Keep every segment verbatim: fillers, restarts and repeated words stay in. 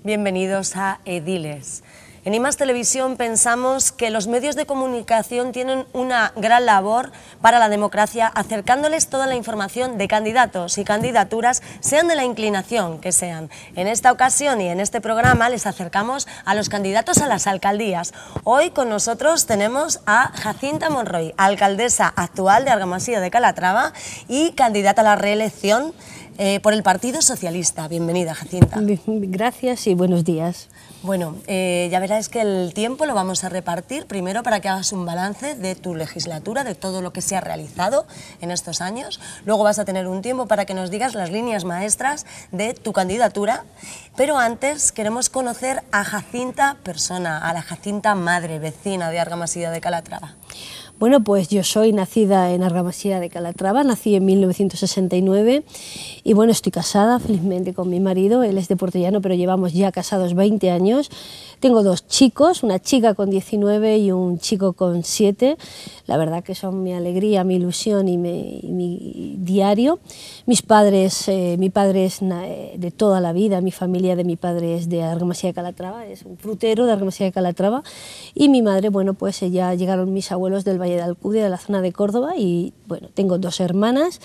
Bienvenidos a Ediles. En I Más Televisión pensamos que los medios de comunicación tienen una gran labor para la democracia, acercándoles toda la información de candidatos y candidaturas, sean de la inclinación que sean. En esta ocasión y en este programa les acercamos a los candidatos a las alcaldías. Hoy con nosotros tenemos a Jacinta Monroy, alcaldesa actual de Argamasilla de Calatrava y candidata a la reelección eh, por el Partido Socialista. Bienvenida, Jacinta. Gracias y buenos días. Bueno, eh, ya verás que el tiempo lo vamos a repartir primero para que hagas un balance de tu legislatura, de todo lo que se ha realizado en estos años. Luego vas a tener un tiempo para que nos digas las líneas maestras de tu candidatura. Pero antes queremos conocer a Jacinta persona, a la Jacinta madre, vecina de Argamasilla de Calatrava. Bueno, pues yo soy nacida en Argamasilla de Calatrava, nací en mil novecientos sesenta y nueve y bueno, estoy casada felizmente con mi marido, él es de Puerto Llano, pero llevamos ya casados veinte años. Tengo dos chicos, una chica con diecinueve y un chico con siete. La verdad que son mi alegría, mi ilusión y mi, y mi diario. Mis padres, eh, mi padre es de toda la vida, mi familia de mi padre es de Argamasilla de Calatrava, es un frutero de Argamasilla de Calatrava, y mi madre, bueno, pues ya llegaron mis abuelos del Valle de Alcudia, de la zona de Córdoba, y bueno, tengo dos hermanas.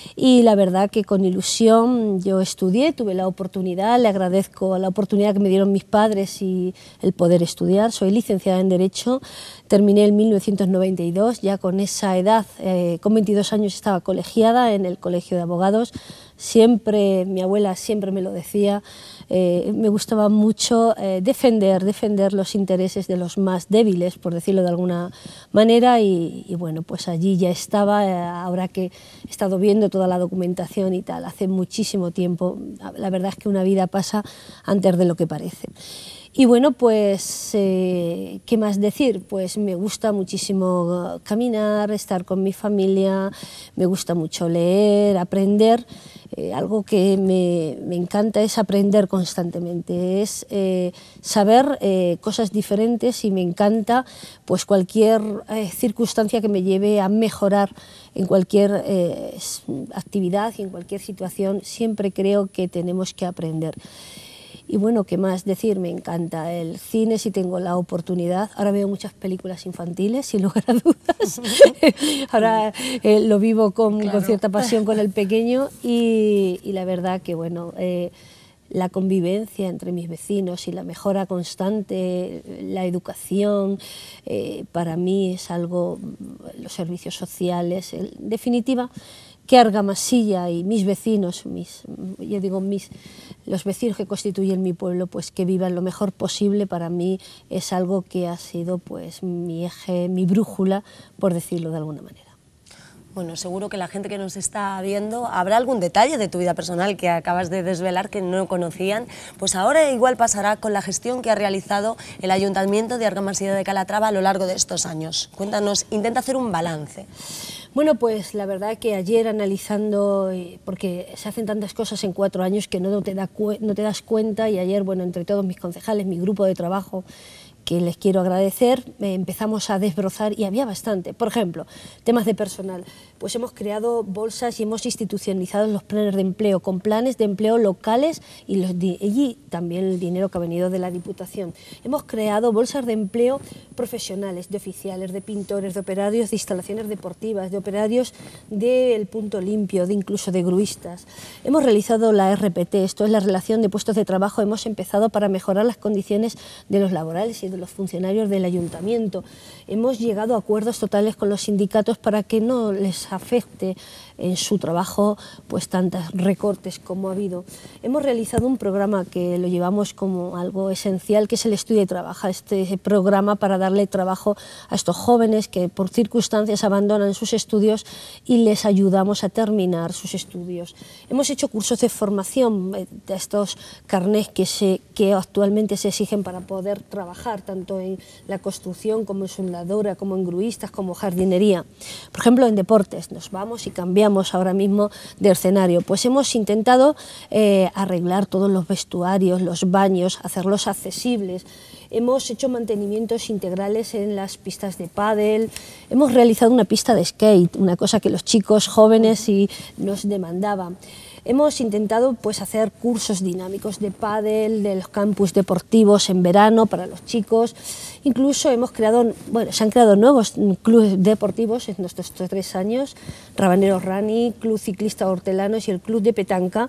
Y la verdad que con ilusión yo estudié, tuve la oportunidad, le agradezco la oportunidad que me dieron mis padres y el poder estudiar. Soy licenciada en Derecho, terminé en mil novecientos noventa y dos, ya con esa edad, eh, con veintidós años estaba colegiada en el Colegio de Abogados. Siempre, mi abuela siempre me lo decía, eh, me gustaba mucho eh, defender, defender los intereses de los más débiles, por decirlo de alguna manera, y, y bueno, pues allí ya estaba, eh, ahora que he estado viendo toda la documentación y tal, hace muchísimo tiempo, la verdad es que una vida pasa antes de lo que parece. Y bueno, pues, eh, ¿qué más decir? Pues me gusta muchísimo caminar, estar con mi familia, me gusta mucho leer, aprender. Eh, algo que me, me encanta es aprender constantemente, es eh, saber eh, cosas diferentes, y me encanta pues cualquier eh, circunstancia que me lleve a mejorar en cualquier eh, actividad y en cualquier situación. Siempre creo que tenemos que aprender. Y bueno, ¿qué más decir? Me encanta el cine si tengo la oportunidad. Ahora veo muchas películas infantiles, sin lugar a dudas. Ahora eh, lo vivo con, claro, con cierta pasión con el pequeño, y, y la verdad que bueno, eh, la convivencia entre mis vecinos y la mejora constante, la educación, eh, para mí es algo, los servicios sociales, en definitiva, que Argamasilla y mis vecinos, mis, yo digo mis, los vecinos que constituyen mi pueblo, pues que vivan lo mejor posible, para mí es algo que ha sido pues mi eje, mi brújula, por decirlo de alguna manera. Bueno, seguro que la gente que nos está viendo, habrá algún detalle de tu vida personal que acabas de desvelar que no conocían, pues ahora igual pasará con la gestión que ha realizado el Ayuntamiento de Argamasilla de Calatrava a lo largo de estos años. Cuéntanos, intenta hacer un balance. Bueno, pues la verdad que ayer analizando, porque se hacen tantas cosas en cuatro años que no te, da, no te das cuenta, y ayer, bueno, entre todos mis concejales, mi grupo de trabajo, que les quiero agradecer, eh, empezamos a desbrozar y había bastante. Por ejemplo, temas de personal, pues hemos creado bolsas y hemos institucionalizado los planes de empleo, con planes de empleo locales y, los y también el dinero que ha venido de la Diputación. Hemos creado bolsas de empleo profesionales, de oficiales, de pintores, de operarios de instalaciones deportivas, de operarios del punto limpio, de incluso de gruistas. Hemos realizado la R P T, esto es la relación de puestos de trabajo, hemos empezado para mejorar las condiciones de los laborales y de los funcionarios del ayuntamiento. Hemos llegado a acuerdos totales con los sindicatos para que no les afecte en su trabajo pues tantos recortes como ha habido. Hemos realizado un programa que lo llevamos como algo esencial, que es el Estudia y Trabaja, este programa para darle trabajo a estos jóvenes que por circunstancias abandonan sus estudios y les ayudamos a terminar sus estudios. Hemos hecho cursos de formación de estos carnés que, se, que actualmente se exigen para poder trabajar tanto en la construcción como en soldadura, como en gruistas, como jardinería. Por ejemplo, en deportes nos vamos y cambiamos ahora mismo de escenario, pues hemos intentado eh, arreglar todos los vestuarios, los baños, hacerlos accesibles. hemos hecho mantenimientos integrales en las pistas de pádel, hemos realizado una pista de skate, una cosa que los chicos jóvenes y nos demandaban. Hemos intentado pues, hacer cursos dinámicos de pádel, de los campus deportivos en verano para los chicos. Incluso hemos creado, bueno, se han creado nuevos clubes deportivos en estos tres años, Rabanero Rani, Club Ciclista Hortelanos y el Club de Petanca,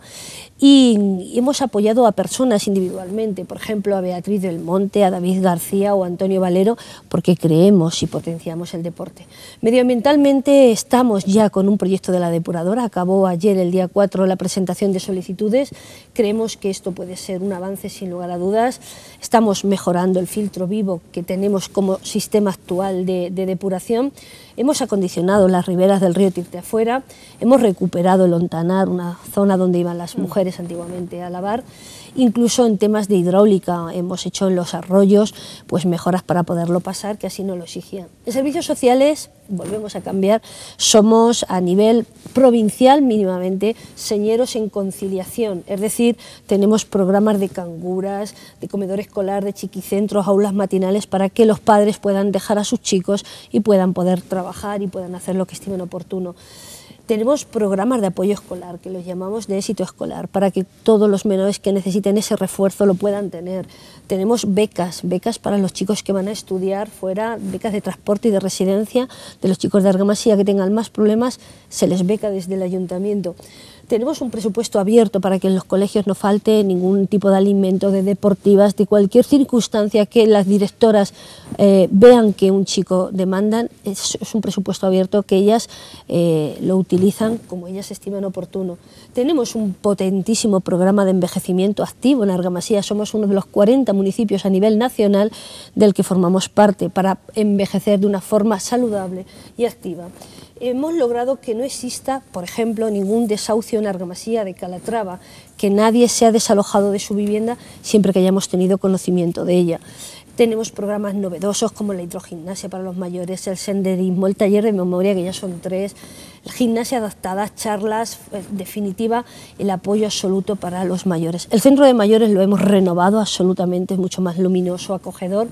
y, y hemos apoyado a personas individualmente, por ejemplo a Beatriz del Monte, a David García o a Antonio Valero, porque creemos y potenciamos el deporte. Medioambientalmente estamos ya con un proyecto de la depuradora, acabó ayer el día cuatro la presentación de solicitudes, creemos que esto puede ser un avance sin lugar a dudas, estamos mejorando el filtro vivo que tenemos como sistema actual de, de depuración, hemos acondicionado las riberas del río Tirteafuera, hemos recuperado el Ontanar, una zona donde iban las mujeres antiguamente a lavar, incluso en temas de hidráulica hemos hecho en los arroyos pues mejoras para poderlo pasar, que así no lo exigían. En servicios sociales, volvemos a cambiar, somos a nivel provincial mínimamente señeros en conciliación, es decir, tenemos programas de canguras, de comedor escolar, de chiquicentros, aulas matinales para que los padres puedan dejar a sus chicos y puedan poder trabajar y puedan hacer lo que estimen oportuno. Tenemos programas de apoyo escolar, que los llamamos de éxito escolar, para que todos los menores que necesiten ese refuerzo lo puedan tener. Tenemos becas, becas para los chicos que van a estudiar fuera, becas de transporte y de residencia, de los chicos de Argamasilla que tengan más problemas, se les beca desde el ayuntamiento. Tenemos un presupuesto abierto para que en los colegios no falte ningún tipo de alimento, de deportivas, de cualquier circunstancia que las directoras eh, vean que un chico demandan, es, es un presupuesto abierto que ellas eh, lo utilizan como ellas estiman oportuno. Tenemos un potentísimo programa de envejecimiento activo en Argamasilla, somos uno de los cuarenta municipios a nivel nacional del que formamos parte para envejecer de una forma saludable y activa. Hemos logrado que no exista, por ejemplo, ningún desahucio en Argamasilla de Calatrava, que nadie sea desalojado de su vivienda siempre que hayamos tenido conocimiento de ella. Tenemos programas novedosos como la hidrogimnasia para los mayores, el senderismo, el taller de memoria, que ya son tres, la gimnasia adaptada, charlas, en definitiva, el apoyo absoluto para los mayores. El centro de mayores lo hemos renovado absolutamente, es mucho más luminoso, acogedor,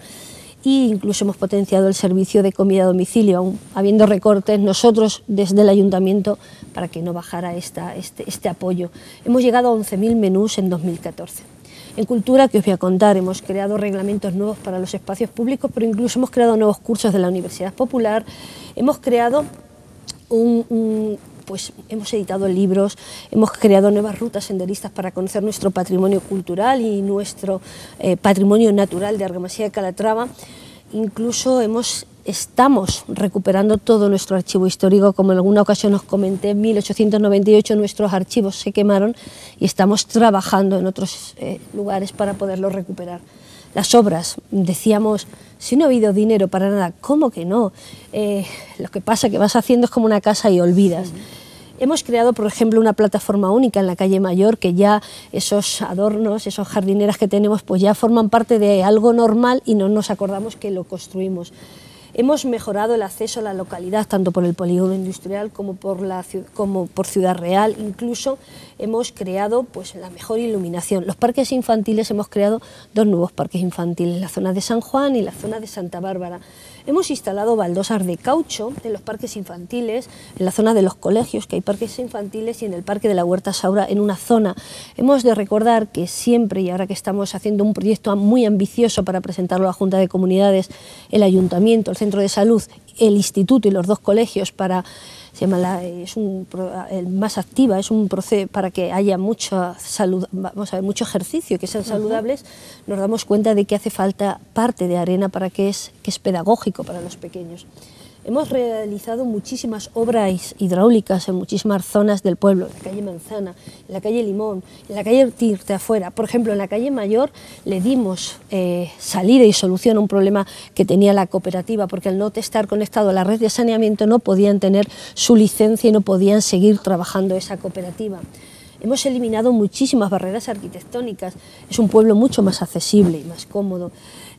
e incluso hemos potenciado el servicio de comida a domicilio, aún habiendo recortes nosotros desde el ayuntamiento para que no bajara esta, este, este apoyo. Hemos llegado a once mil menús en dos mil catorce. En cultura, que os voy a contar, hemos creado reglamentos nuevos para los espacios públicos, pero incluso hemos creado nuevos cursos de la Universidad Popular, hemos creado un... un pues hemos editado libros, hemos creado nuevas rutas senderistas para conocer nuestro patrimonio cultural y nuestro eh, patrimonio natural de Argamasilla de Calatrava. Incluso hemos, estamos recuperando todo nuestro archivo histórico, como en alguna ocasión os comenté, en mil ochocientos noventa y ocho nuestros archivos se quemaron y estamos trabajando en otros eh, lugares para poderlos recuperar. Las obras, decíamos, si no ha habido dinero para nada, ¿cómo que no? Eh, lo que pasa que vas haciendo es como una casa y olvidas. Sí. Hemos creado, por ejemplo, una plataforma única en la calle Mayor, que ya esos adornos, esas jardineras que tenemos, pues ya forman parte de algo normal y no nos acordamos que lo construimos. Hemos mejorado el acceso a la localidad, tanto por el polígono industrial como por, la, como por Ciudad Real. Incluso hemos creado pues, la mejor iluminación. Los parques infantiles, hemos creado dos nuevos parques infantiles, la zona de San Juan y la zona de Santa Bárbara. Hemos instalado baldosas de caucho en los parques infantiles, en la zona de los colegios, que hay parques infantiles, y en el Parque de la Huerta Saura, en una zona. Hemos de recordar que siempre, y ahora que estamos haciendo un proyecto muy ambicioso para presentarlo a la Junta de Comunidades, el Ayuntamiento, el Centro de Salud, el Instituto y los dos colegios, para, se llama la, es un, el más activa, es un proceso para que haya mucha salud, vamos a ver, mucho ejercicio, que sean saludables, uh-huh. Nos damos cuenta de que hace falta parte de arena para que es, que es pedagógico para los pequeños. Hemos realizado muchísimas obras hidráulicas en muchísimas zonas del pueblo, en la calle Manzana, en la calle Limón, en la calle Tirteafuera. Por ejemplo, en la calle Mayor le dimos eh, salida y solución a un problema que tenía la cooperativa, porque al no estar conectado a la red de saneamiento no podían tener su licencia y no podían seguir trabajando esa cooperativa. Hemos eliminado muchísimas barreras arquitectónicas, es un pueblo mucho más accesible y más cómodo.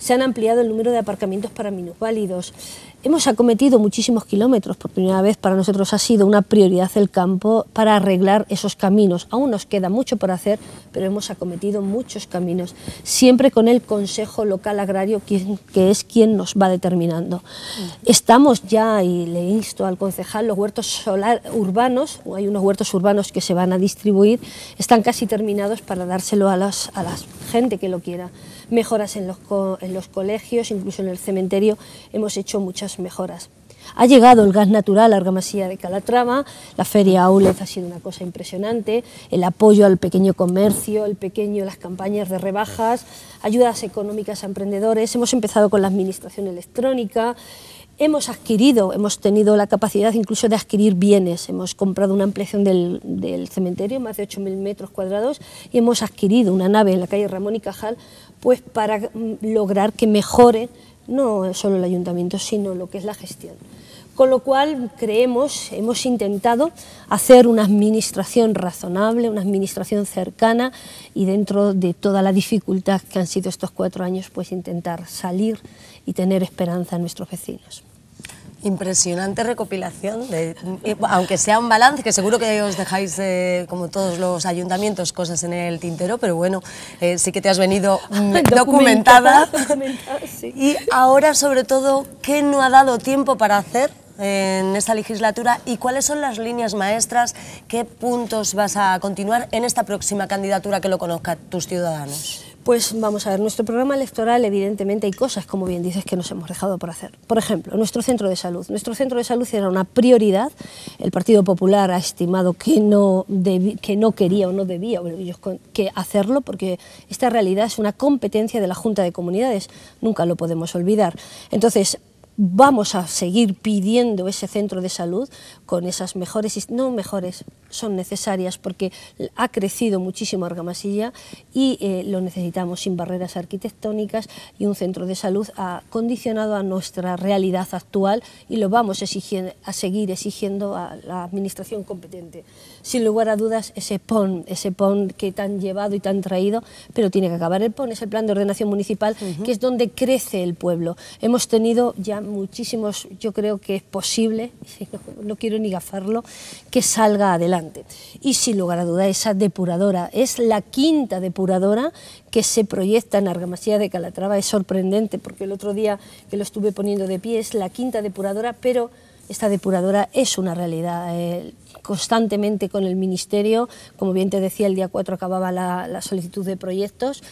se han ampliado el número de aparcamientos para minusválidos. Hemos acometido muchísimos kilómetros, por primera vez para nosotros ha sido una prioridad el campo para arreglar esos caminos. Aún nos queda mucho por hacer, pero hemos acometido muchos caminos, siempre con el Consejo Local Agrario, que es quien nos va determinando. Estamos ya, y le insto al concejal, los huertos solar urbanos, hay unos huertos urbanos que se van a distribuir, están casi terminados para dárselo a, las, a la gente que lo quiera. Mejoras en los, co en los colegios, incluso en el cementerio, hemos hecho muchas mejoras. Ha llegado el gas natural a Argamasilla de Calatrava, la feria Aulez ha sido una cosa impresionante, el apoyo al pequeño comercio, el pequeño, las campañas de rebajas, ayudas económicas a emprendedores, hemos empezado con la administración electrónica, hemos adquirido, hemos tenido la capacidad incluso de adquirir bienes, hemos comprado una ampliación del, del cementerio, más de ocho mil metros cuadrados, y hemos adquirido una nave en la calle Ramón y Cajal, pues para mm, lograr que mejore no solo el ayuntamiento, sino lo que es la gestión. Con lo cual creemos, hemos intentado hacer una administración razonable, una administración cercana, y dentro de toda la dificultad que han sido estos cuatro años, pues intentar salir y tener esperanza en nuestros vecinos. Impresionante recopilación, de, aunque sea un balance, que seguro que os dejáis, eh, como todos los ayuntamientos, cosas en el tintero, pero bueno, eh, sí que te has venido mm, documentada. documentada sí. Y ahora, sobre todo, ¿qué no ha dado tiempo para hacer en esta legislatura y cuáles son las líneas maestras? ¿Qué puntos vas a continuar en esta próxima candidatura que lo conozcan tus ciudadanos? Pues vamos a ver, nuestro programa electoral, evidentemente hay cosas, como bien dices, que nos hemos dejado por hacer. Por ejemplo, nuestro centro de salud. Nuestro centro de salud era una prioridad. El Partido Popular ha estimado que no, debí, que no quería o no debía ellos que hacerlo, porque esta realidad es una competencia de la Junta de Comunidades, nunca lo podemos olvidar. Entonces, vamos a seguir pidiendo ese centro de salud con esas mejores, no mejores, son necesarias porque ha crecido muchísimo Argamasilla y eh, lo necesitamos sin barreras arquitectónicas, y un centro de salud acondicionado a nuestra realidad actual, y lo vamos exigiendo, a seguir exigiendo a la administración competente. Sin lugar a dudas, ese P O N, ese P O N que tan llevado y tan traído, pero tiene que acabar. El P O N es el Plan de Ordenación Municipal, uh-huh. que es donde crece el pueblo. Hemos tenido ya muchísimos, yo creo que es posible, no, no quiero ni gafarlo, que salga adelante. Y sin lugar a duda, esa depuradora es la quinta depuradora que se proyecta en Argamasilla de Calatrava. Es sorprendente porque el otro día que lo estuve poniendo de pie, es la quinta depuradora, pero esta depuradora es una realidad. Eh, constantemente con el Ministerio, como bien te decía, el día cuatro acababa la, la solicitud de proyectos,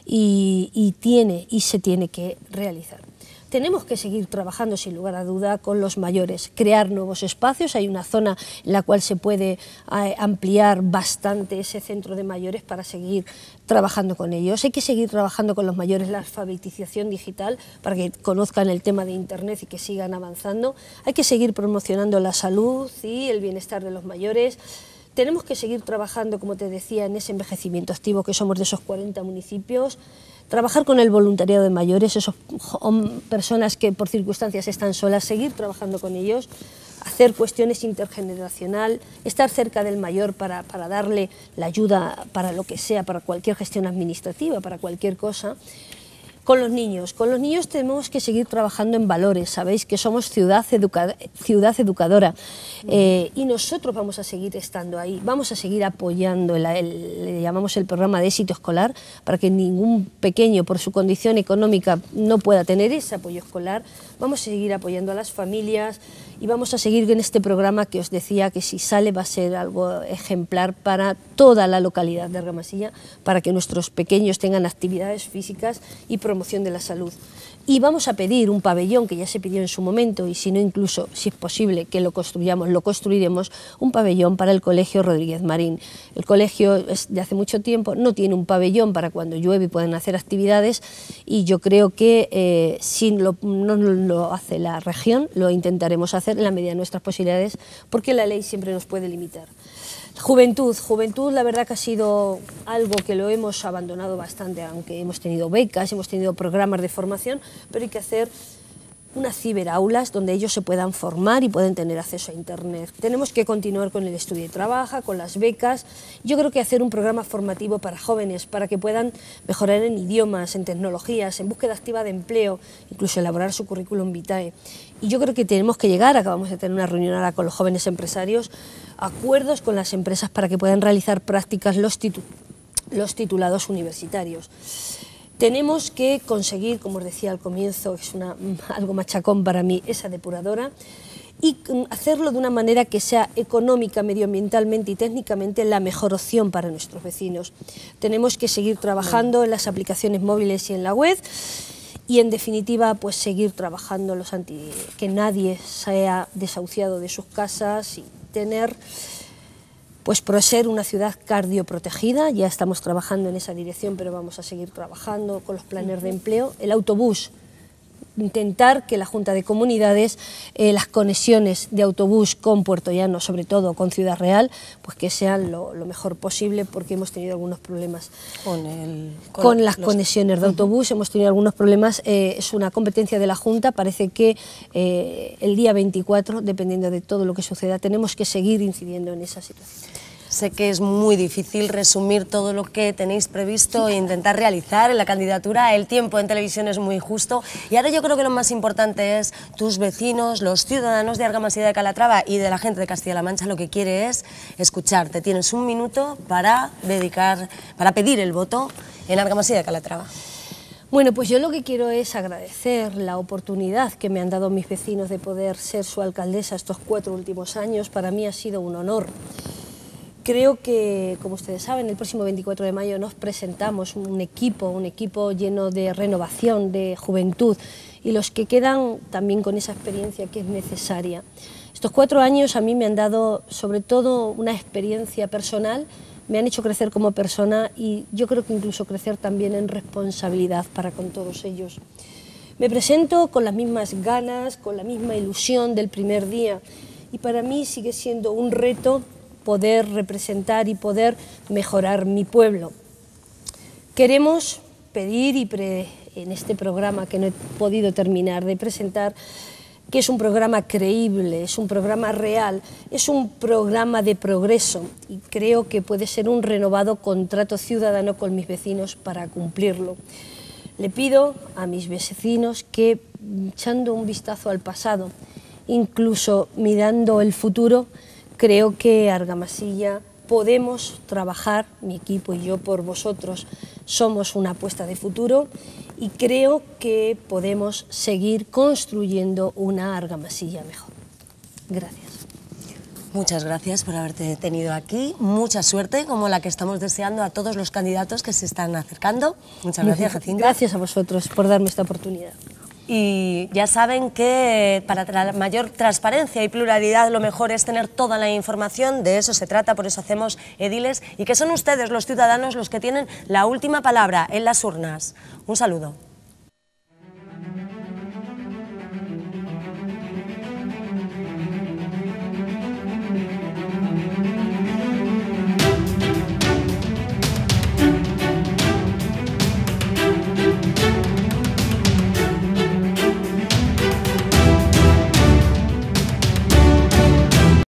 y, y tiene y se tiene que realizar. Tenemos que seguir trabajando, sin lugar a duda, con los mayores, crear nuevos espacios. Hay una zona en la cual se puede eh, ampliar bastante ese centro de mayores para seguir trabajando con ellos. Hay que seguir trabajando con los mayores la alfabetización digital para que conozcan el tema de Internet y que sigan avanzando. Hay que seguir promocionando la salud y el bienestar de los mayores. Tenemos que seguir trabajando, como te decía, en ese envejecimiento activo, que somos de esos cuarenta municipios. Trabajar con el voluntariado de mayores, esas personas que por circunstancias están solas, seguir trabajando con ellos, hacer cuestiones intergeneracional, estar cerca del mayor para, para darle la ayuda para lo que sea, para cualquier gestión administrativa, para cualquier cosa. Con los niños, con los niños tenemos que seguir trabajando en valores, sabéis que somos ciudad, educa ciudad educadora, eh, y nosotros vamos a seguir estando ahí, vamos a seguir apoyando, el, el, le llamamos el programa de éxito escolar, para que ningún pequeño por su condición económica no pueda tener ese apoyo escolar. Vamos a seguir apoyando a las familias y vamos a seguir en este programa que os decía que si sale va a ser algo ejemplar para toda la localidad de Argamasilla, para que nuestros pequeños tengan actividades físicas y promoción de la salud. Y vamos a pedir un pabellón, que ya se pidió en su momento, y si no, incluso, si es posible que lo construyamos, lo construiremos, un pabellón para el Colegio Rodríguez Marín. El colegio es de hace mucho tiempo, no tiene un pabellón para cuando llueve y puedan hacer actividades, y yo creo que eh, si lo, no lo hace la región, lo intentaremos hacer en la medida de nuestras posibilidades, porque la ley siempre nos puede limitar. Juventud, juventud la verdad que ha sido algo que lo hemos abandonado bastante, aunque hemos tenido becas, hemos tenido programas de formación, pero hay que hacer unas ciberaulas donde ellos se puedan formar y pueden tener acceso a Internet. Tenemos que continuar con el estudio y trabaja, con las becas. Yo creo que hacer un programa formativo para jóvenes, para que puedan mejorar en idiomas, en tecnologías, en búsqueda activa de empleo, incluso elaborar su currículum vitae. Y yo creo que tenemos que llegar, acabamos de tener una reunión ahora con los jóvenes empresarios, acuerdos con las empresas para que puedan realizar prácticas los, titu los titulados universitarios. Tenemos que conseguir, como os decía al comienzo, que es una, algo machacón para mí, esa depuradora, y hacerlo de una manera que sea económica, medioambientalmente y técnicamente la mejor opción para nuestros vecinos. Tenemos que seguir trabajando en las aplicaciones móviles y en la web, y en definitiva pues seguir trabajando los anti, que nadie sea desahuciado de sus casas y tener... Pues por ser una ciudad cardioprotegida, ya estamos trabajando en esa dirección, pero vamos a seguir trabajando con los planes de empleo. El autobús, intentar que la Junta de Comunidades, eh, las conexiones de autobús con Puerto Llano, sobre todo con Ciudad Real, pues que sean lo, lo mejor posible, porque hemos tenido algunos problemas con, el, con, con las los... conexiones de autobús, uh-huh. hemos tenido algunos problemas, eh, es una competencia de la Junta, parece que eh, el día veinticuatro, dependiendo de todo lo que suceda, tenemos que seguir incidiendo en esa situación. Sé que es muy difícil resumir todo lo que tenéis previsto e intentar realizar en la candidatura. El tiempo en televisión es muy justo y ahora yo creo que lo más importante es tus vecinos, los ciudadanos de Argamasilla de Calatrava y de la gente de Castilla-La Mancha lo que quiere es escucharte. Tienes un minuto para dedicar, para pedir el voto en Argamasilla de Calatrava. Bueno, pues yo lo que quiero es agradecer la oportunidad que me han dado mis vecinos de poder ser su alcaldesa estos cuatro últimos años. Para mí ha sido un honor. Creo que, como ustedes saben, el próximo veinticuatro de mayo nos presentamos un equipo, un equipo lleno de renovación, de juventud, y los que quedan también con esa experiencia que es necesaria. Estos cuatro años a mí me han dado, sobre todo, una experiencia personal, me han hecho crecer como persona y yo creo que incluso crecer también en responsabilidad para con todos ellos. Me presento con las mismas ganas, con la misma ilusión del primer día, y para mí sigue siendo un reto poder representar y poder mejorar mi pueblo. Queremos pedir, y pre, en este programa que no he podido terminar de presentar, que es un programa creíble, es un programa real, es un programa de progreso y creo que puede ser un renovado contrato ciudadano con mis vecinos para cumplirlo. Le pido a mis vecinos que, echando un vistazo al pasado, incluso mirando el futuro, creo que Argamasilla podemos trabajar, mi equipo y yo, por vosotros. Somos una apuesta de futuro y creo que podemos seguir construyendo una Argamasilla mejor. Gracias. Muchas gracias por haberte tenido aquí. Mucha suerte, como la que estamos deseando a todos los candidatos que se están acercando. Muchas gracias, Jacinta. Gracias a vosotros por darme esta oportunidad. Y ya saben que para la mayor transparencia y pluralidad lo mejor es tener toda la información, de eso se trata, por eso hacemos ediles, y que son ustedes, los ciudadanos, los que tienen la última palabra en las urnas. Un saludo.